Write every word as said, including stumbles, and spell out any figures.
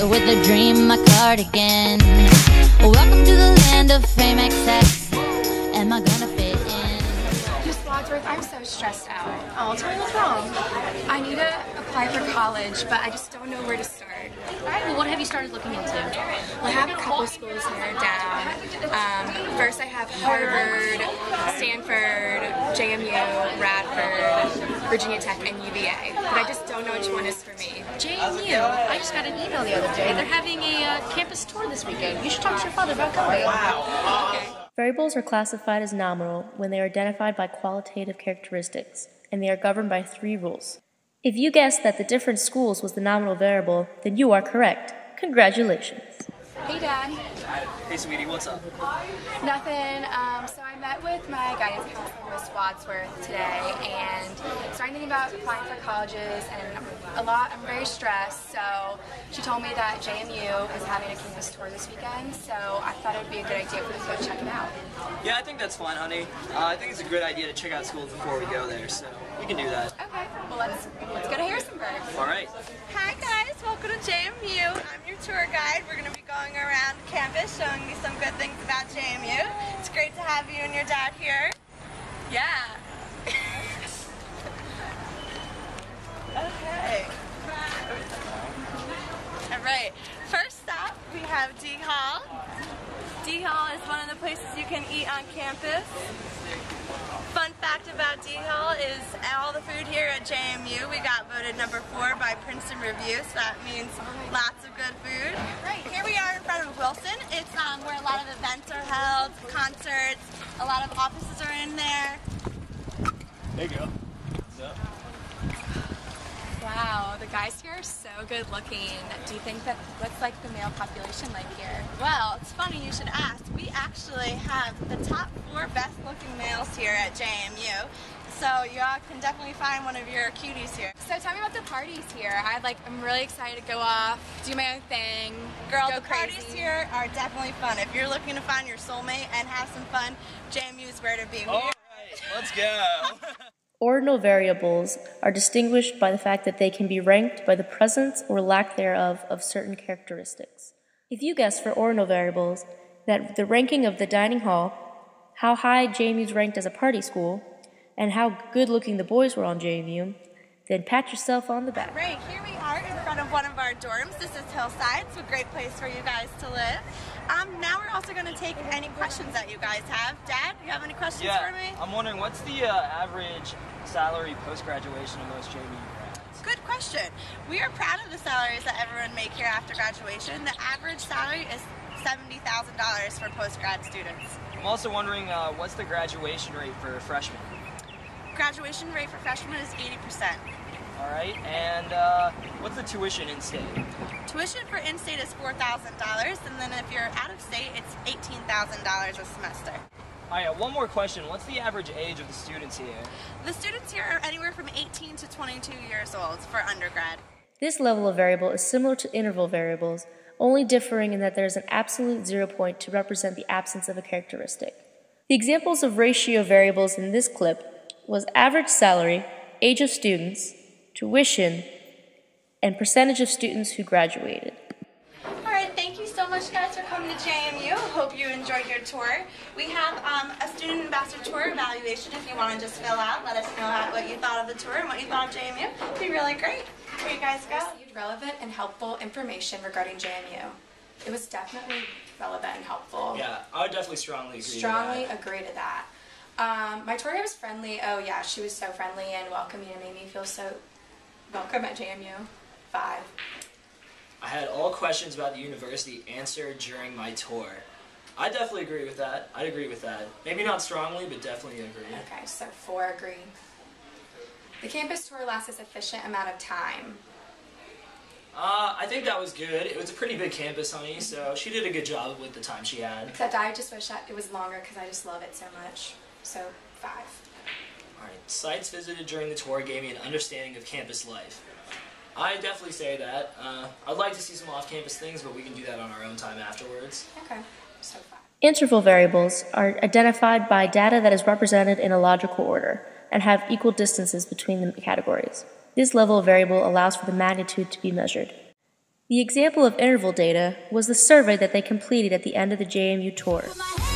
with a dream, my cardigan. Welcome to the land of fame excess. Am I gonna fit in? Miss Wadsworth, I'm so stressed out. Oh, tell me what's wrong. I need to apply for college, but I just don't know where to start. Alright, well what have you started looking into? Well, I have a couple schools narrowed down. Um, first I have Harvard, Stanford, J M U, Radford, Virginia Tech, and U V A. But I just don't know which one is for me. J M U. I just got an email the other day. They're having a uh, campus tour this weekend. You should talk to your father about going. Okay. Variables are classified as nominal when they are identified by qualitative characteristics, and they are governed by three rules. If you guessed that the different schools was the nominal variable, then you are correct. Congratulations. Hey, Dad. Hey, sweetie, what's up? Nothing. Um, so I met with my guidance counselor, Miss Wadsworth, today, and started thinking about applying for colleges, and a lot. I'm very stressed. So she told me that J M U is having a campus tour this weekend. So I thought it would be a good idea for us to go check it out. Yeah, I think that's fine, honey. Uh, I think it's a good idea to check out schools before we go there, so we can do that. Okay. Well, let's let's go to Harrisonburg. All right. Hi guys, welcome to J M U. I'm your tour guide. We're going to be going around campus showing you some good things about J M U. It's great to have you and your dad here. Yeah. Okay. Alright, first stop we have D Hall. D Hall is one of the places you can eat on campus. Fun fact about D Hall is all the food here at J M U, we got voted number four by Princeton Review, so that means lots of good food. Right, here we are in front of Wilson. It's um, where a lot of events are held, concerts, a lot of offices are in there. There you go. What's up? Wow, the guys here are so good looking. Do you think that, what's like the male population like here? Well, it's funny you should ask. We actually have the top four best looking males here at J M U. So y'all can definitely find one of your cuties here. So tell me about the parties here. I like, I'm really excited to go off, do my own thing, Girl, go the crazy. parties here are definitely fun. If you're looking to find your soulmate and have some fun, J M U is where to be. All right, let's go. Ordinal variables are distinguished by the fact that they can be ranked by the presence or lack thereof of certain characteristics. If you guess for ordinal variables that the ranking of the dining hall, how high J M U is ranked as a party school, and how good-looking the boys were on J M U, then pat yourself on the back. Right, here we are in front of one of our dorms. This is Hillside. It's a great place for you guys to live. Um, now we're also going to take any questions that you guys have. Dad, do you have any questions yeah, for me? I'm wondering, what's the uh, average salary post-graduation of most J M U grads? Good question. We are proud of the salaries that everyone make here after graduation. The average salary is seventy thousand dollars for post-grad students. I'm also wondering, uh, what's the graduation rate for freshmen? Graduation rate for freshmen is eighty percent. All right, and uh, what's the tuition in-state? Tuition for in-state is four thousand dollars, and then if you're out of state, it's eighteen thousand dollars a semester. All right, one more question. What's the average age of the students here? The students here are anywhere from eighteen to twenty-two years old for undergrad. This level of variable is similar to interval variables, only differing in that there is an absolute zero point to represent the absence of a characteristic. The examples of ratio variables in this clip was average salary, age of students, tuition, and percentage of students who graduated. Alright, thank you so much guys for coming to J M U. Hope you enjoyed your tour. We have um, a student ambassador tour evaluation if you want to just fill out. Let us know how, what you thought of the tour and what you thought of J M U. It'd be really great. Here you guys go. Received relevant and helpful information regarding J M U. It was definitely relevant and helpful. Yeah, I would definitely strongly agree Strongly to that. agree to that. Um, my tour guide was friendly. Oh yeah, she was so friendly and welcoming and made me feel so welcome at J M U. Five. I had all questions about the university answered during my tour. I definitely agree with that. I'd agree with that. Maybe not strongly, but definitely agree. Okay, so four agree. The campus tour lasts a sufficient amount of time. Uh, I think that was good. It was a pretty big campus, honey, so she did a good job with the time she had. Except I just wish that it was longer because I just love it so much. So, five. Alright, sites visited during the tour gave me an understanding of campus life. I definitely say that. Uh, I'd like to see some off-campus things, but we can do that on our own time afterwards. Okay, so five. Interval variables are identified by data that is represented in a logical order and have equal distances between the categories. This level of variable allows for the magnitude to be measured. The example of interval data was the survey that they completed at the end of the J M U tour. Put my